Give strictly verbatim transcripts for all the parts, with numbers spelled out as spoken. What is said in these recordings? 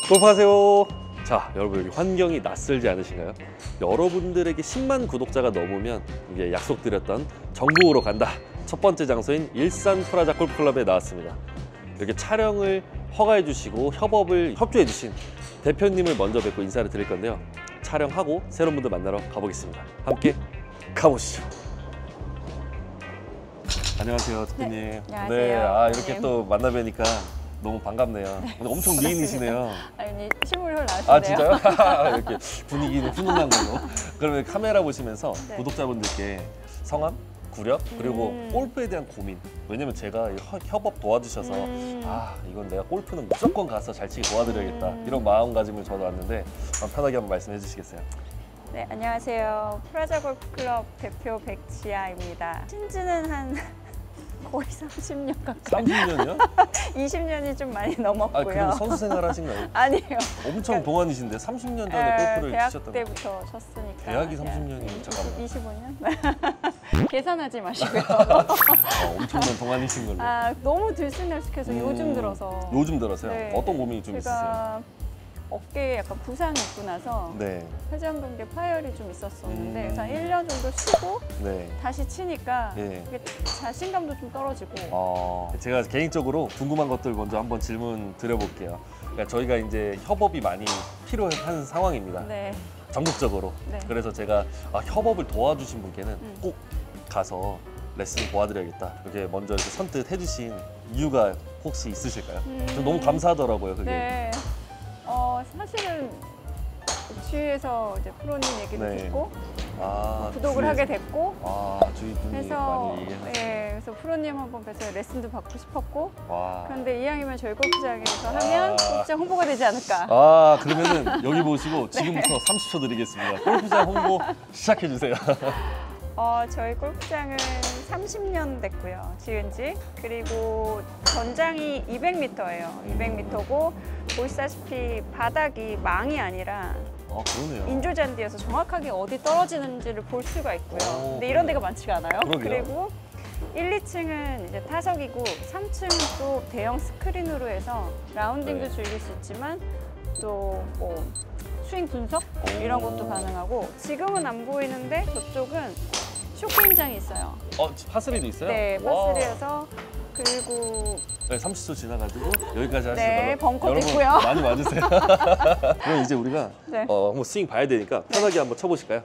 골프하세요. 자, 여러분 여기 환경이 낯설지 않으신가요? 여러분들에게 십만 구독자가 넘으면 이제 약속드렸던 전국으로 간다. 첫 번째 장소인 일산 프라자 골프클럽에 나왔습니다. 이렇게 촬영을 허가해 주시고 협업을 협조해 주신 대표님을 먼저 뵙고 인사를 드릴 건데요. 촬영하고 새로운 분들 만나러 가보겠습니다. 함께 가보시죠. 안녕하세요, 대표님. 네, 안녕하세요. 네, 아 이렇게 네. 또 만나 뵈니까 너무 반갑네요. 근데 엄청 미인이시네요. 아니, 실물로 나오시네요. 아 진짜요? 이렇게 분위기는 훈훈한 걸로. 그러면 카메라 보시면서 네. 구독자분들께 성함, 구력, 그리고 음. 골프에 대한 고민. 왜냐면 제가 이 허- 협업 도와주셔서 음. 아 이건 내가 골프는 무조건 가서 잘 치기 도와드려야겠다. 음. 이런 마음가짐을 저도 왔는데 편하게 한번 말씀해 주시겠어요? 네, 안녕하세요. 프라자 골프클럽 대표 백지아입니다. 신지는 한 거의 삼십 년 가까이. 삼십 년이요? 이십 년이 좀 많이 아 넘었고요. 그럼 선수 생활 하신 거예요? 아니에요. 엄청 동안이신데 삼십 년 전에 에, 골프를 대학 치셨던 거예요? 때부터 쳤으니까. 대학이 삼십 년이면 잠깐만. 이십오 년? 계산하지 마시고요. 어, 엄청난 동안이신 걸로. 아, 너무 들쑥날쑥해서 음, 요즘 들어서. 요즘 들어서요? 네. 어떤 고민이 좀 있으세요? 제가 어깨에 약간 부상이 있고 나서 네, 회전근개 파열이 좀 있었었는데 음. 그래서 한 일 년 정도 쉬고 네. 다시 치니까 예. 이게 자신감도 좀 떨어지고. 어, 제가 개인적으로 궁금한 것들 먼저 한번 질문 드려볼게요. 그러니까 저희가 이제 협업이 많이 필요한 상황입니다. 네. 전국적으로. 네. 그래서 제가 아, 협업을 도와주신 분께는 음. 꼭 가서 레슨 도와드려야겠다. 이렇게 먼저 이렇게 선뜻 해주신 이유가 혹시 있으실까요? 음. 저 너무 감사하더라고요, 그게. 네. 어, 사실은 주위에서 이제 프로님 얘기도 네. 듣고 아, 구독을 주위에서- 하게 됐고 아, 주위 분이 그래서 많이 얘기하셨어요. 네, 그래서 프로님 한번 뵈서 레슨도 받고 싶었고 와. 그런데 이왕이면 저희 골프장에서 하면 아. 진짜 홍보가 되지 않을까. 아, 그러면은 여기 보시고 네. 지금부터 삼십 초 드리겠습니다. 골프장 홍보 시작해 주세요. 어, 저희 골프장은 삼십 년 됐고요, 지은 지. 그리고 전장이 이백 미터예요. 이백 미터고 보시다시피 바닥이 망이 아니라 아, 그러네요. 인조잔디여서 정확하게 어디 떨어지는지를 볼 수가 있고요. 오, 근데 이런 그러네요. 데가 많지가 않아요. 그러게요. 그리고 일, 이 층은 이제 타석이고 삼 층은 또 대형 스크린으로 해서 라운딩도 네. 즐길 수 있지만 또 뭐 스윙 분석 오. 이런 것도 가능하고 지금은 안 보이는데 저쪽은 쇼게임장이 있어요. 어, 파스리도 있어요? 네, 와. 파스리에서 그리고 네, 삼십 초 지나가지고 여기까지 하시는 네, 걸로. 벙커도 여러분 있고요. 많이 와주세요. 그럼 이제 우리가 네. 어, 한번 스윙 봐야 되니까 편하게 한번 쳐보실까요?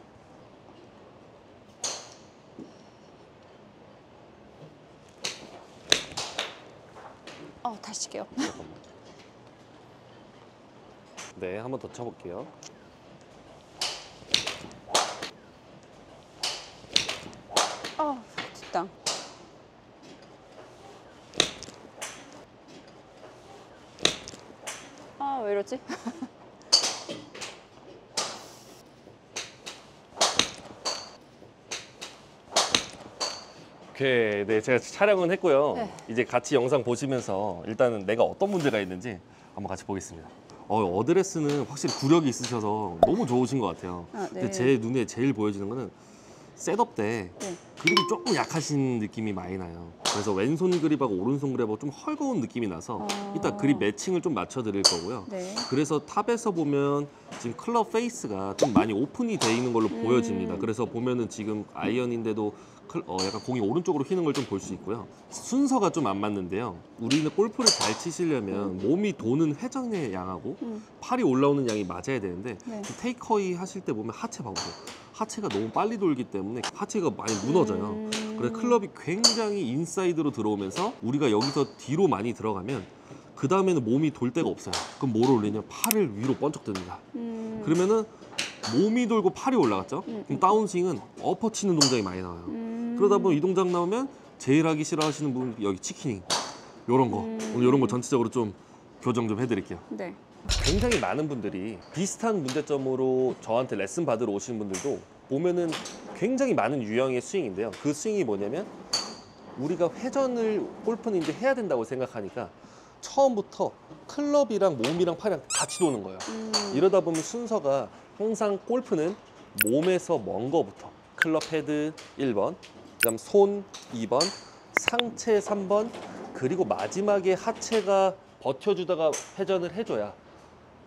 어, 다시 칠게요. 네, 한 번 더 쳐볼게요. 어, 뒷땅. 아, 왜 이러지? 오케이, 네, 제가 촬영은 했고요. 네. 이제 같이 영상 보시면서 일단은 내가 어떤 문제가 있는지 한번 같이 보겠습니다. 어, 어드레스는 확실히 구력이 있으셔서 너무 좋으신 것 같아요. 아, 네. 근데 제 눈에 제일 보여지는 거는 셋업 때 네. 그립이 조금 약하신 느낌이 많이 나요. 그래서 왼손 그립하고 오른손 그립하고 좀 헐거운 느낌이 나서 어. 이따 그립 매칭을 좀 맞춰 드릴 거고요. 네. 그래서 탑에서 보면 지금 클럽 페이스가 좀 많이 오픈이 돼 있는 걸로 음. 보여집니다. 그래서 보면은 지금 아이언인데도 클- 어, 약간 공이 오른쪽으로 휘는 걸 좀 볼 수 있고요. 순서가 좀 안 맞는데요. 우리는 골프를 잘 치시려면 몸이 도는 회전의 양하고 음. 팔이 올라오는 양이 맞아야 되는데 네. 테이크어웨이 하실 때 보면 하체 봐보세요. 하체가 너무 빨리 돌기 때문에 하체가 많이 무너져요. 음. 그래서 클럽이 굉장히 인사이드로 들어오면서 우리가 여기서 뒤로 많이 들어가면 그 다음에는 몸이 돌 데가 없어요. 그럼 뭘 올리냐? 팔을 위로 번쩍 듭니다. 음. 그러면은 몸이 돌고 팔이 올라갔죠? 음. 그럼 다운스윙은 엎어 치는 동작이 많이 나와요. 음. 그러다 보면 이 동작 나오면 제일 하기 싫어하시는 분 여기 치키닝 요런 거 음. 오늘 요런 거 전체적으로 좀 교정 좀 해드릴게요. 네. 굉장히 많은 분들이 비슷한 문제점으로 저한테 레슨 받으러 오시는 분들도 보면은 굉장히 많은 유형의 스윙인데요. 그 스윙이 뭐냐면 우리가 회전을 골프는 이제 해야 된다고 생각하니까 처음부터 클럽이랑 몸이랑 팔이랑 같이 도는 거예요. 음. 이러다 보면 순서가 항상 골프는 몸에서 먼 거부터 클럽 헤드 일 번, 그다음 손 이 번, 상체 삼 번, 그리고 마지막에 하체가 버텨주다가 회전을 해줘야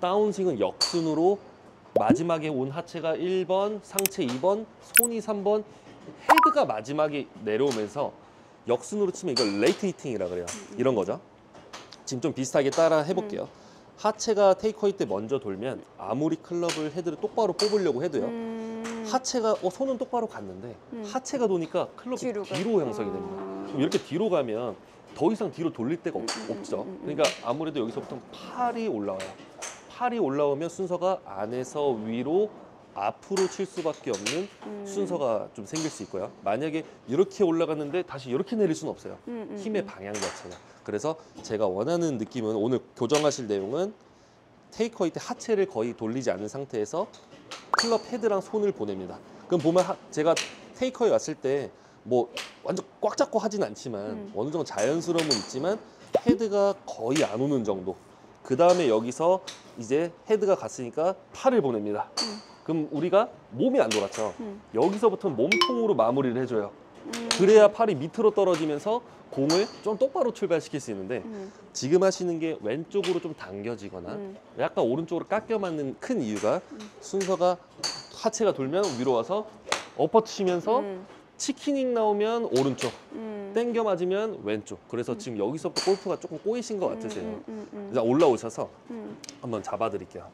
다운스윙은 역순으로 마지막에 온 하체가 일 번, 상체 이 번, 손이 삼 번, 헤드가 마지막에 내려오면서 역순으로 치면 이걸 레이트 히팅이라 그래요. 이런 거죠. 지금 좀 비슷하게 따라 해볼게요. 하체가 테이크어웨이 때 먼저 돌면 아무리 클럽을 헤드를 똑바로 뽑으려고 해도요. 음. 하체가 어, 손은 똑바로 갔는데 음. 하체가 도니까 클럽이 뒤로 뒤로, 가. 형성이 됩니다. 아. 그럼 이렇게 뒤로 가면 더 이상 뒤로 돌릴 데가 없, 음, 음, 없죠. 음, 음, 음. 그러니까 아무래도 여기서부터 팔이 올라와요. 팔이 올라오면 순서가 안에서 위로 앞으로 칠 수밖에 없는 음. 순서가 좀 생길 수 있고요. 만약에 이렇게 올라갔는데 다시 이렇게 내릴 수는 없어요. 음, 음, 힘의 음. 방향 자체가. 그래서 제가 원하는 느낌은 오늘 교정하실 내용은 테이크어웨이 때 하체를 거의 돌리지 않은 상태에서 클럽 헤드랑 손을 보냅니다. 그럼 보면 하, 제가 테이크어웨이 왔을 때 뭐 완전 꽉 잡고 하진 않지만 음. 어느 정도 자연스러움은 있지만 헤드가 거의 안 오는 정도. 그 다음에 여기서 이제 헤드가 갔으니까 팔을 보냅니다. 음. 그럼 우리가 몸이 안 돌았죠. 음. 여기서부터는 몸통으로 마무리를 해줘요. 음. 그래야 팔이 밑으로 떨어지면서 공을 좀 똑바로 출발시킬 수 있는데 음. 지금 하시는 게 왼쪽으로 좀 당겨지거나 음. 약간 오른쪽으로 깎여 맞는 큰 이유가 순서가 하체가 돌면 위로 와서 엎어 치면서 음. 치킨닝 나오면 오른쪽, 음. 땡겨 맞으면 왼쪽. 그래서 지금 여기서부터 골프가 조금 꼬이신 것 같으세요. 음, 음, 음, 그래서 올라오셔서 음. 한번 잡아드릴게요.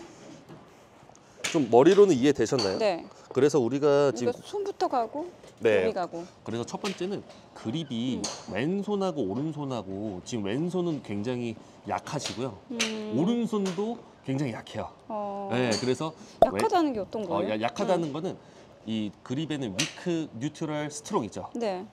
좀 머리로는 이해되셨나요? 네. 그래서 우리가 지금 이거 손부터 가고 네. 여기 가고. 그래서 첫 번째는 그립이 왼손하고 오른손하고 지금 왼손은 굉장히 약하시고요. 음. 오른손도 굉장히 약해요. 어. 네, 그래서 약하다는 게 어떤 왼- 거예요? 어, 야- 약하다는 거는 이 그립에는 위크, 뉴트럴, 스트롱 있죠. 네.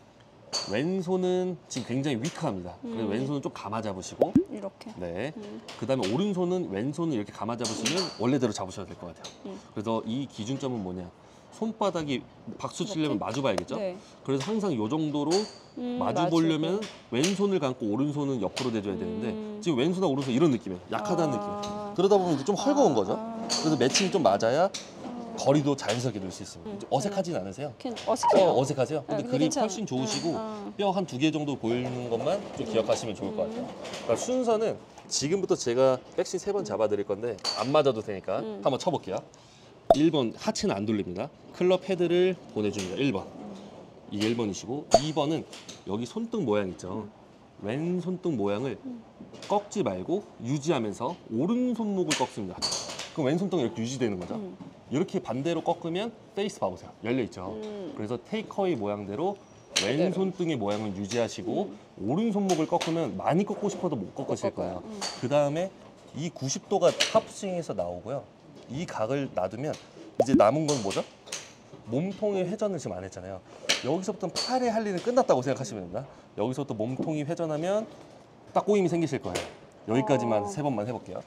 왼손은 지금 굉장히 위크합니다. 그래서 음. 왼손은 좀 감아 잡으시고, 이렇게. 네. 음. 그다음에 오른손은 왼손을 이렇게 감아 잡으시면 원래대로 잡으셔야 될 것 같아요. 음. 그래서 이 기준점은 뭐냐? 손바닥이 박수 치려면 이렇게? 마주 봐야겠죠. 네. 그래서 항상 이 정도로 음, 마주 보려면 왼손을 감고 오른손은 옆으로 대줘야 되는데 음. 지금 왼손하고 오른손 이런 느낌이에요. 약하다는 아. 느낌. 그러다 보면 이제 좀 헐거운 거죠. 아. 그래서 매칭이 좀 맞아야 거리도 자연스럽게 넣을 수 있습니다. 음. 이제 어색하진 않으세요? 괜- 어색해요. 어, 어색하세요? 근데 근데 그립 괜찮아. 훨씬 좋으시고 음, 어. 뼈 한 두 개 정도 보이는 것만 좀 기억하시면 좋을 것 같아요. 그러니까 순서는 지금부터 제가 백스윙 세 번 잡아드릴 건데 안 맞아도 되니까 음. 한번 쳐볼게요. 일 번 하체는 안 돌립니다. 클럽 헤드를 보내줍니다. 일 번. 이게 일 번이시고 이 번은 여기 손등 모양 있죠. 왼 손등 모양을 꺾지 말고 유지하면서 오른 손목을 꺾습니다. 그럼 왼 손등이 이렇게 유지되는 거죠. 음. 이렇게 반대로 꺾으면 페이스 봐보세요. 열려 있죠. 음. 그래서 테이크어웨이 모양대로 왼 그대로. 손등의 모양을 유지하시고 오른 손목을 꺾으면 많이 꺾고 싶어도 못 꺾으실 꺾어요. 거예요. 음. 그 다음에 이 구십 도가 탑스윙에서 나오고요. 이 각을 놔두면 이제 남은 건 뭐죠? 몸통의 회전을 지금 안 했잖아요. 여기서부터는 팔의 할 일은 끝났다고 생각하시면 됩니다. 여기서부터 몸통이 회전하면 딱 꼬임이 생기실 거예요. 여기까지만 어. 세 번만 해볼게요.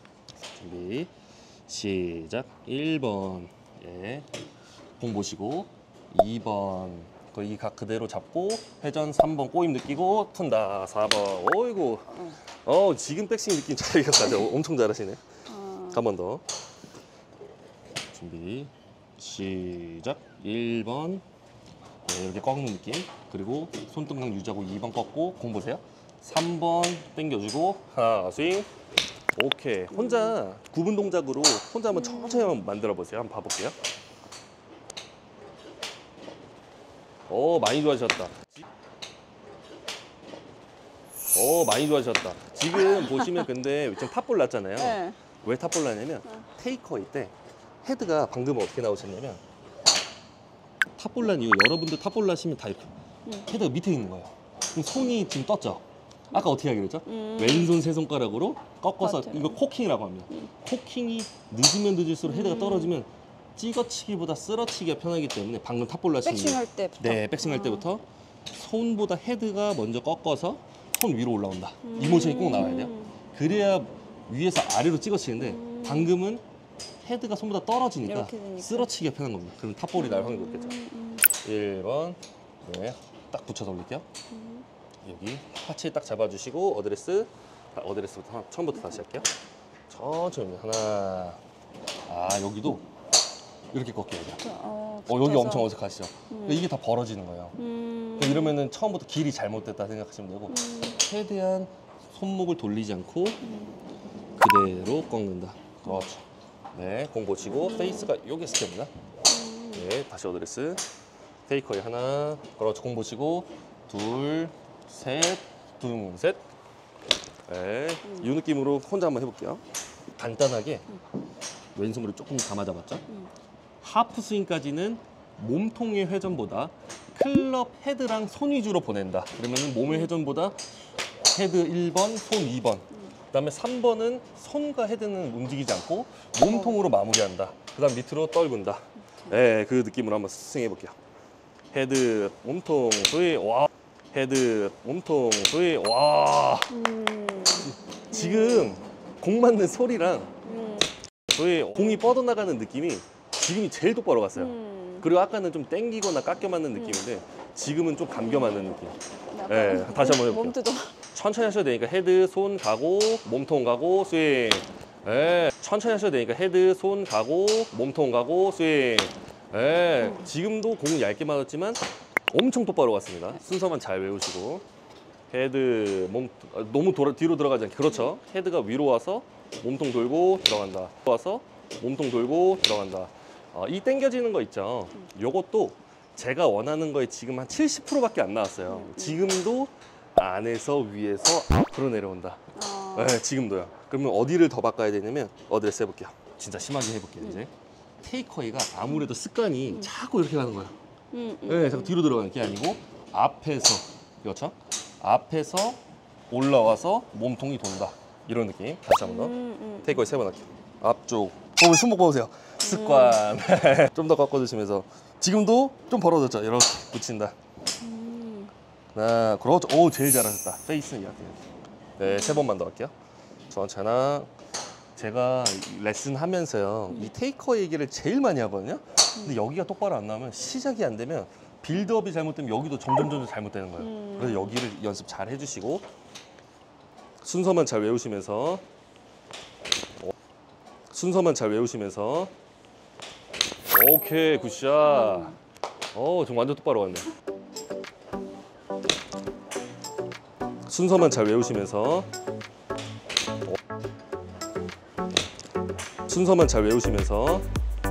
준비 시작. 일 번 예. 공 보시고 이 번 이 각 그대로 잡고 회전 삼 번 꼬임 느끼고 튼다. 사 번 어이구 어 지금 백스윙 느낌 잘 기억하죠? 엄청 잘하시네. 어. 한 번 더. 준비 시작. 일 번 네, 이렇게 꺾는 느낌. 그리고 손등강 유지하고 이 번 꺾고 공 보세요. 삼 번 당겨주고 하나 스윙. 오케이. 혼자 구분 동작으로 혼자 한번 천천히 한번 만들어 보세요. 한번 봐볼게요. 오 많이 좋아지셨다. 오 많이 좋아지셨다. 지금 보시면 근데 지금 탑볼 났잖아요. 네. 왜 탑볼 나냐면 테이크어웨이 때 헤드가 방금 어떻게 나오셨냐면 탑볼 난 이후 여러분들 탑볼 나시면 다 이렇게 음. 헤드가 밑에 있는 거예요. 그럼 손이 지금 떴죠. 아까 어떻게 하기로 했죠? 음. 왼손 세 손가락으로 꺾어서 맞아요. 이거 코킹이라고 합니다. 코킹이 늦으면 늦을수록 헤드가 음. 떨어지면 찍어치기보다 쓸어치기가 편하기 때문에 방금 탑볼 나시는 백스윙 할 때부터. 네, 백스윙 할 어. 때부터 손보다 헤드가 먼저 꺾어서 손 위로 올라온다. 이 모션이 꼭 나와야 돼요. 음. 그래야 위에서 아래로 찍어치는데 음. 방금은 헤드가 손보다 떨어지니까 이렇게 되니까. 쓸어치기가 편한 겁니다. 그럼 탑볼이 날 확률이 높겠죠. 음, 음. 일 번 네, 딱 붙여서 올릴게요. 음. 여기 하체 딱 잡아주시고 어드레스 아, 어드레스부터 하나, 처음부터 다시 할게요. 천천히 하나 아 여기도 이렇게 꺾여야 돼요. 어, 어, 여기 붙여서. 엄청 어색하시죠? 음. 이게 다 벌어지는 거예요. 음. 그러니까 이러면은 처음부터 길이 잘못됐다 생각하시면 되고 음. 최대한 손목을 돌리지 않고 음. 그 그대로 꺾는다. 그렇죠. 네, 공 보시고 페이스가 요게 스텝입니다. 네, 다시 어드레스. 테이커에 하나. 그렇죠. 공 보시고 둘, 셋, 둘, 셋. 네, 이 느낌으로 혼자 한번 해볼게요. 간단하게 왼손으로 조금 감아 잡았죠. 하프 스윙까지는 몸통의 회전보다 클럽 헤드랑 손 위주로 보낸다. 그러면 몸의 회전보다 헤드 일 번, 손 이 번. 그다음에 삼 번은 손과 헤드는 움직이지 않고 몸통으로 마무리한다. 그다음 밑으로 떨군다. 네, 그 느낌으로 한번 스윙해 볼게요. 헤드, 몸통, 스윙, 와. 헤드, 몸통, 스윙, 와. 음. 지금 공 맞는 소리랑 음. 스윙, 공이 뻗어나가는 느낌이 지금이 제일 똑바로 갔어요. 음. 그리고 아까는 좀 땡기거나 깎여 맞는 느낌인데 지금은 좀 감겨 맞는 느낌. 약간 네, 다시 한번 해볼게요. 몸 뜯어. 천천히 하셔도 되니까 헤드, 손 가고 몸통 가고 스윙. 네, 천천히 하셔도 되니까 헤드, 손 가고 몸통 가고 스윙. 네, 지금도 공은 얇게 맞았지만 엄청 똑바로 갔습니다. 순서만 잘 외우시고 헤드, 몸 아, 너무 돌아, 뒤로 들어가지 않게. 그렇죠. 헤드가 위로 와서 몸통 돌고 들어간다. 와서 몸통 돌고 들어간다. 어, 이 당겨지는 거 있죠. 요것도 제가 원하는 거에 지금 한 칠십 퍼센트밖에 안 나왔어요. 지금도 안에서 위에서 앞으로 내려온다. 어. 네, 지금도요. 그러면 어디를 더 바꿔야 되냐면 어드레스 해볼게요. 진짜 심하게 해볼게요. 이제 테이크어웨이가 아무래도 습관이 자꾸 이렇게 가는 거예요. 음, 음. 네, 자꾸 뒤로 들어가는 게 아니고 앞에서, 그렇죠? 앞에서 올라와서 몸통이 돈다. 이런 느낌. 다시 한 번 더. 음, 음. 테이크어웨이 세 번 할게요. 앞쪽. 어, 손목 보세요. 습관. 좀 더 꺾어주시면서 지금도 좀 벌어졌죠. 이렇게 붙인다. 음. 네, 그렇죠. 오, 제일 잘하셨다. 페이스는 이렇게. 네, 세 번만 더 할게요. 천천히. 제가 레슨 하면서요, 이 테이커 얘기를 제일 많이 하거든요. 근데 여기가 똑바로 안 나오면, 시작이 안 되면 빌드업이 잘못되면 여기도 점점 점점 잘못되는 거예요. 음. 그래서 여기를 연습 잘 해주시고 순서만 잘 외우시면서 어, 순서만 잘 외우시면서 오케이, 굿샷. 어, 좀 완전 똑바로 갔네. 순서만 잘 외우시면서 어. 순서만 잘 외우시면서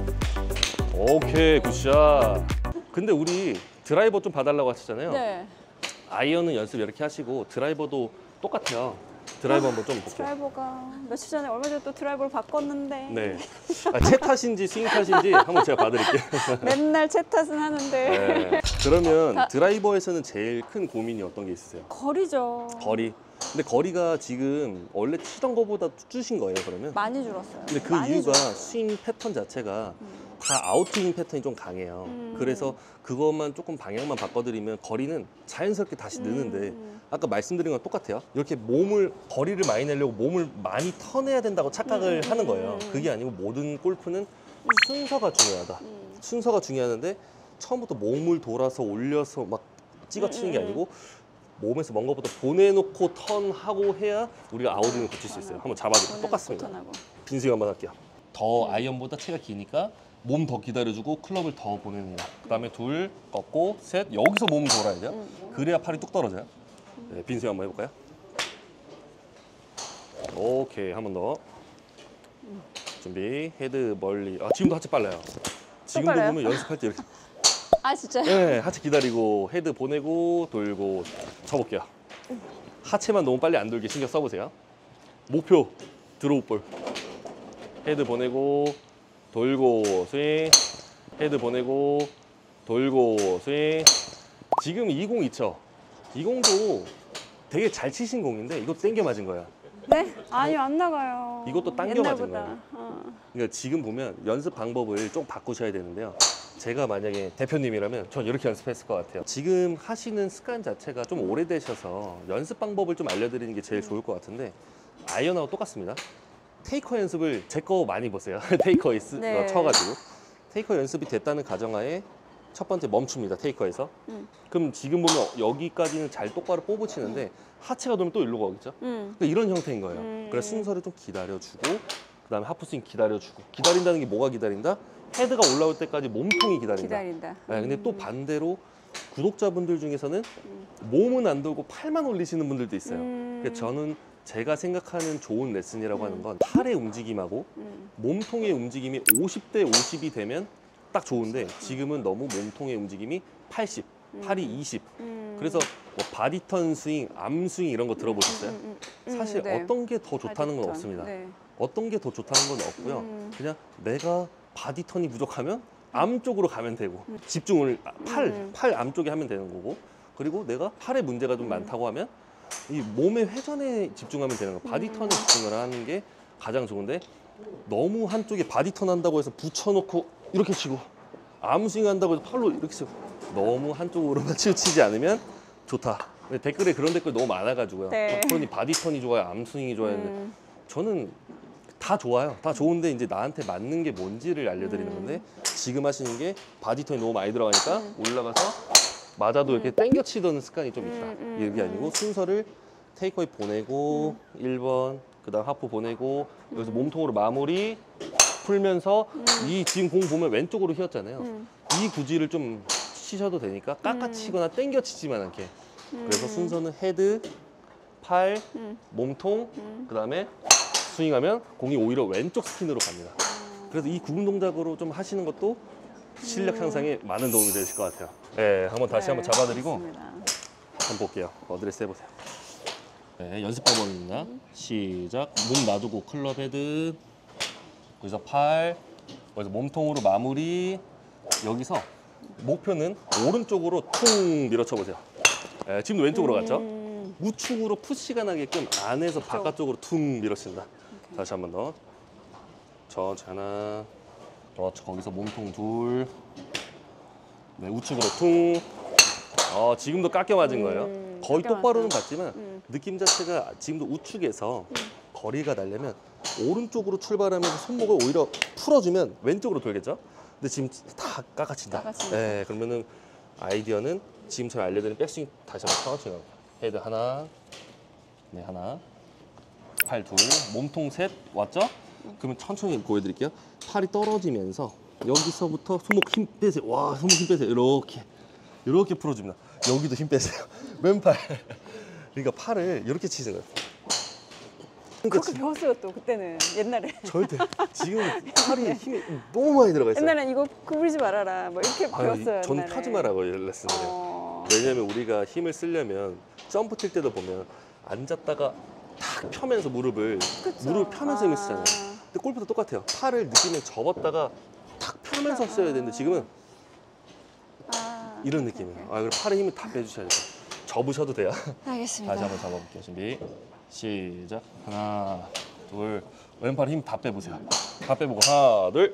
오케이, 굿샷. 근데 우리 드라이버 좀 봐달라고 하셨잖아요. 네. 아이언은 연습 이렇게 하시고 드라이버도 똑같아요. 드라이버 한번 좀 볼게요. 드라이버가 며칠 전에 얼마 전에 또 드라이버를 바꿨는데 네. 아, 채 탓인지 스윙 탓인지 한번 제가 봐드릴게요. 맨날 채 탓은 하는데 네. 그러면 드라이버에서는 제일 큰 고민이 어떤 게 있으세요? 거리죠. 거리. 근데 거리가 지금 원래 치던 거보다 줄으신 거예요, 그러면? 많이 줄었어요. 근데 그 많이 이유가 줄었어요. 스윙 패턴 자체가 음. 다 아웃스윙 패턴이 좀 강해요. 음. 그래서 그것만 조금 방향만 바꿔드리면 거리는 자연스럽게 다시 느는데 음. 아까 말씀드린 건 똑같아요. 이렇게 몸을, 거리를 많이 내려고 몸을 많이 터내야 된다고 착각을 음. 하는 거예요. 음. 그게 아니고 모든 골프는 순서가 중요하다. 음. 순서가 중요한데 처음부터 몸을 돌아서 올려서 막 찍어치는 게 음, 음, 아니고 몸에서 뭔 것부터 보내놓고 턴하고 해야 우리가 아웃윙을 고칠 수 있어요. 한번 잡아주고 오늘 똑같습니다. 포턴하고. 빈스윙 한번 할게요. 더 아이언보다 채가 기니까 몸 더 기다려주고 클럽을 더 보내는 거. 그 다음에 둘, 꺾고, 셋. 여기서 몸을 돌아야 돼요. 그래야 팔이 뚝 떨어져요. 네, 빈스윙 한번 해볼까요? 오케이, 한 번 더. 준비, 헤드 멀리. 아, 지금도 하체 빨라요. 지금도 빨라요? 보면 연습할 때 이렇게. 아 진짜요? 네, 하체 기다리고, 헤드 보내고, 돌고. 쳐볼게요. 하체만 너무 빨리 안 돌게 신경 써보세요. 목표, 드로우 볼. 헤드 보내고, 돌고, 스윙. 헤드 보내고, 돌고, 스윙. 지금 이 공 있죠? 이 공도 되게 잘 치신 공인데 이것도 땡겨 맞은 거야. 네? 아니요, 안 나가요. 이것도 당겨 맞은 옛날보다. 거예요. 어. 그러니까 지금 보면 연습 방법을 좀 바꾸셔야 되는데요. 제가 만약에 대표님이라면 전 이렇게 연습했을 것 같아요. 지금 하시는 습관 자체가 좀 오래되셔서 연습 방법을 좀 알려드리는 게 제일 좋을 것 같은데 아이언하고 똑같습니다. 테이커 연습을 제 거 많이 보세요. 테이커에 쓰, 네. 어, 쳐가지고 테이커 연습이 됐다는 가정하에 첫 번째 멈춥니다. 테이커에서. 음. 그럼 지금 보면 여기까지는 잘 똑바로 뽑으시는데 하체가 돌면 또 일로 가겠죠? 음. 그러니까 이런 형태인 거예요. 음. 그래서 순서를 좀 기다려주고 그다음에 하프스윙 기다려주고 기다린다는 게 뭐가 기다린다? 헤드가 올라올 때까지 몸통이 기다린다. 기다린다. 네, 근데 또 반대로 구독자분들 중에서는 몸은 안 돌고 팔만 올리시는 분들도 있어요. 음. 그래서 저는 제가 생각하는 좋은 레슨이라고 음. 하는 건 팔의 움직임하고 음. 몸통의 움직임이 오십 대 오십이 되면 딱 좋은데 지금은 너무 몸통의 움직임이 팔십, 팔이 이십. 음. 그래서 뭐 바디턴 스윙, 암 스윙 이런 거 들어보셨어요? 음, 음, 음, 사실 네. 어떤 게 더 좋다는 건 바디턴. 없습니다. 네. 어떤 게 더 좋다는 건 없고요. 음. 그냥 내가 바디턴이 부족하면 암 쪽으로 가면 되고 집중을 팔, 음. 팔 암 쪽에 하면 되는 거고 그리고 내가 팔에 문제가 좀 음. 많다고 하면 이 몸의 회전에 집중하면 되는 거. 바디턴에 음. 집중을 하는 게 가장 좋은데 너무 한쪽에 바디턴 한다고 해서 붙여놓고 이렇게 치고 암스윙 한다고 해서 팔로 이렇게 치고 너무 한쪽으로만 치우치지 않으면 좋다. 근데 댓글에 그런 댓글 너무 많아가지고요. 네. 그러니 바디턴이 좋아요, 암스윙이 좋아요. 근데 음. 저는 다 좋아요. 다 좋은데 이제 나한테 맞는 게 뭔지를 알려드리는 음. 건데 지금 하시는 게 바디턴이 너무 많이 들어가니까 음. 올라가서 맞아도 이렇게 땡겨 치던 습관이 좀 있다. 음, 음, 이게 아니고 음. 순서를 테이크어웨이 보내고 일 번, 그 다음 하프 보내고 여기서 음. 몸통으로 마무리 풀면서 이 지금 공 보면 왼쪽으로 휘었잖아요. 음. 이 구질을 좀 치셔도 되니까 깎아치거나 땡겨 치지만 않게. 그래서 음. 순서는 헤드, 팔, 음. 몸통, 음. 그 다음에 스윙하면 공이 오히려 왼쪽 스핀으로 갑니다. 그래서 이 구분 동작으로 좀 하시는 것도 실력 음. 향상에 많은 도움이 되실 것 같아요. 네, 한번 다시 네, 한번 잡아드리고 좋습니다. 한번 볼게요. 어드레스 해보세요. 네, 연습 방법입니다. 시작. 몸 놔두고 클럽 헤드. 여기서 팔. 여기서 몸통으로 마무리. 여기서 목표는 오른쪽으로 퉁 밀어쳐 보세요. 네, 지금도 왼쪽으로 갔죠? 음. 우측으로 푸시가 나게끔 안에서 바깥쪽으로 퉁 밀어친다. 다시 한 번 더. 천천히 하나. 그렇죠. 거기서 몸통 둘. 네, 우측으로 퉁. 어, 지금도 깎여 맞은 거예요. 음, 거의 깎여 똑바로는 맞았어요. 맞지만 음. 느낌 자체가 지금도 우측에서 거리가 나려면 오른쪽으로 출발하면서 손목을 오히려 풀어주면 왼쪽으로 돌겠죠? 근데 지금 다 깎아친다. 깎아친다. 네, 그러면은 아이디어는 지금처럼 알려드린 백스윙 다시 한번 천천히 가볼게요. 헤드 하나, 네 하나, 팔 둘, 몸통 셋 왔죠? 그러면 천천히 보여드릴게요. 팔이 떨어지면서 여기서부터 손목 힘 빼세요. 와, 손목 힘 빼세요. 이렇게 이렇게 풀어줍니다. 여기도 힘 빼세요. 왼팔. 그러니까 팔을 이렇게 치는 거예요. 그러니까 그렇게 배웠어요 또 그때는 옛날에. 절대 지금 팔이 힘이 너무 많이 들어가 있어요. 옛날엔 이거 구부리지 말아라 뭐 이렇게 아, 배웠어요. 저는 옛날에. 펴지 말라고 레슨을 해요. 어. 왜냐면 우리가 힘을 쓰려면 점프 뛸 때도 보면 앉았다가 탁 펴면서 무릎을 그쵸. 무릎을 펴면서 힘을 쓰잖아요. 아. 근데 골프도 똑같아요. 팔을 느끼면 접었다가 탁 펴면서 써야 되는데 지금은 아. 이런 오케이, 느낌이에요. 오케이. 아, 그리고 팔에 힘을 다 빼주셔야 돼요. 접으셔도 돼요. 알겠습니다. 다시 한번 잡아볼게요. 준비. 시작. 하나, 둘. 왼팔 힘 다 빼보세요. 다 빼보고 하나, 둘.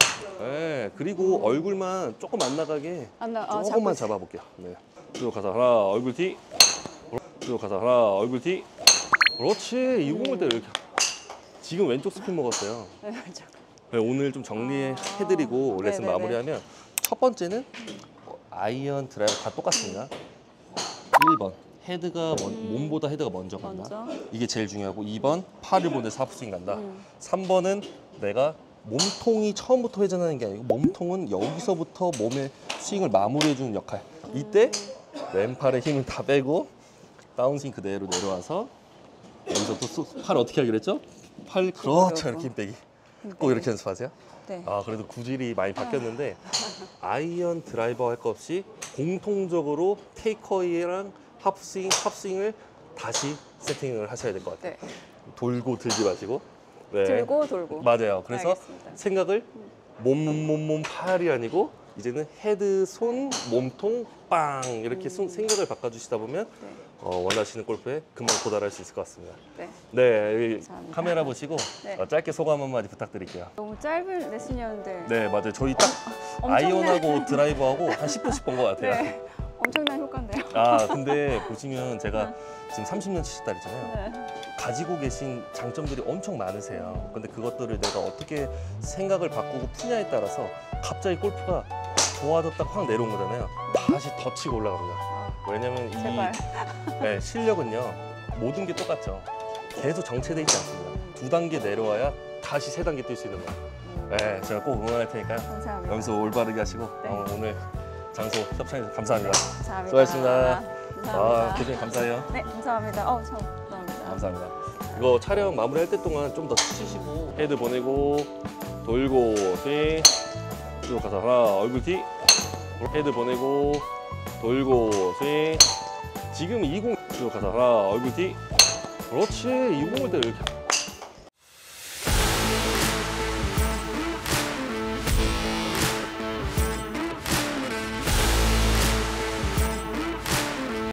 네. 그리고 얼굴만 조금 안 나가게 안 나, 아, 조금만 잡고 잡아볼게요. 네. 쭉 가서 하나, 얼굴 뒤. 쭉 가서 하나, 얼굴 뒤. 그렇지. 이 공을 때 이렇게. 지금 왼쪽 스핀 먹었어요. 네, 맞아. 네, 오늘 좀 정리해드리고 아, 레슨 네네네. 마무리하면 첫 번째는 아이언 드라이브 다 똑같습니다. 일 번 헤드가 먼- 몸보다 헤드가 먼저 간다. 먼저. 이게 제일 중요하고 이 번 팔을 보내서 하프스윙 간다. 음. 삼 번은 내가 몸통이 처음부터 회전하는 게 아니고 몸통은 여기서부터 몸의 스윙을 마무리해주는 역할. 이때 왼팔의 힘을 다 빼고 다운스윙 그대로 내려와서 여기서 또 팔 어떻게 하기로 했죠? 팔 그렇죠. 이렇게 힘 빼기. 꼭 이렇게 연습하세요. 네. 아, 그래도 구질이 많이 바뀌었는데 아이언 드라이버 할 거 없이 공통적으로 테이크어웨이랑 하프스윙, 탑스윙을 다시 세팅을 하셔야 될 것 같아요. 네. 돌고 들지 마시고. 네. 들고 돌고. 맞아요. 그래서 알겠습니다. 생각을 몸, 몸, 몸, 몸, 팔이 아니고 이제는 헤드, 손, 몸통, 빵 이렇게 손- 생각을 바꿔주시다 보면 네. 어, 원하시는 골프에 금방 도달할 수 있을 것 같습니다. 네. 네, 여기 감사합니다. 카메라 보시고 네. 어, 짧게 소감 한마디 부탁드릴게요. 너무 짧은 레슨이었는데. 네, 맞아요. 저희 딱 엄청난- 아이언하고 드라이버하고 한 십 분씩 본 것 같아요. 네. 엄청난 효과인데요. 아, 근데 보시면 제가 지금 삼십 년 치셨다 그랬잖아요. 네. 가지고 계신 장점들이 엄청 많으세요. 근데 그것들을 내가 어떻게 생각을 바꾸고 푸냐에 따라서 갑자기 골프가 좋아졌다 확 내려온 거잖아요. 다시 더 치고 올라갑니다. 아, 왜냐면 이 제발. 네, 실력은요 모든 게 똑같죠. 계속 정체돼 있지 않습니다. 두 단계 내려와야 다시 세 단계 뛸 수 있는 거예요. 네, 제가 꼭 응원할 테니까요. 감사합니다. 여기서 올바르게 하시고 네. 어, 오늘 장소 협찬해주셔서 감사합니다. 감사합니다. 수고하셨습니다. 감사합니다. 아, 교수님 감사해요. 네, 감사합니다. 어, 참, 감사합니다. 감사합니다. 이거 촬영 마무리할 때 동안 좀 더 치시고 헤드 보내고 돌고 스윙 쭉 가서 하나 얼굴 티 헤드 보내고 돌고 스윙 지금 이십 쭉 가서 하나 얼굴 티 그렇지 이십을 때 이렇게